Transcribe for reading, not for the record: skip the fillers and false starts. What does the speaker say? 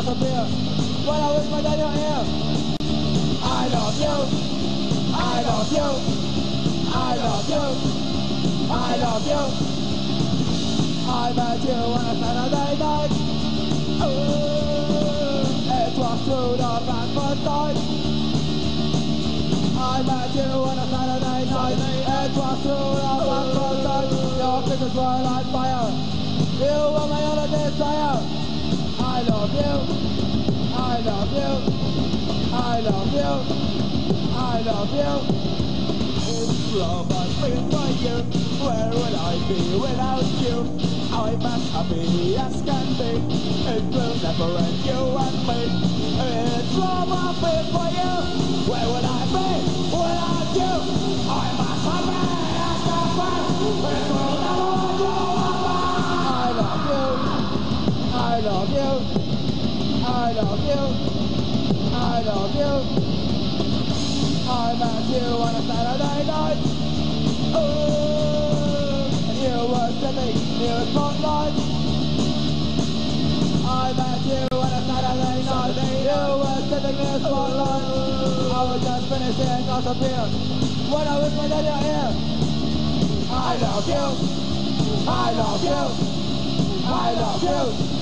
glass of beer. When I whispered in your ear, I love you, I love you, I love you, I love you. I met you on a Saturday night. It was through the back first night. I met you on a Saturday night. It was through the back first night. Your pictures were like fire. You were my only desire. I love you, I love you, I love you, I love you. If love had been for you, where would I be without you? I'm as happy as can be. It will never end, you and me. If love had been for you, where would I be without you? I'm as happy as can be. It will never end, you and me. I love you, I love you, I love you, I love you. I met you on a Saturday night. And you were sitting near a spotlight. I met you on a Saturday night. You were sitting near a spotlight. I was just finishing off a beer when I whispered in your ear, I love you, I love you, I love you.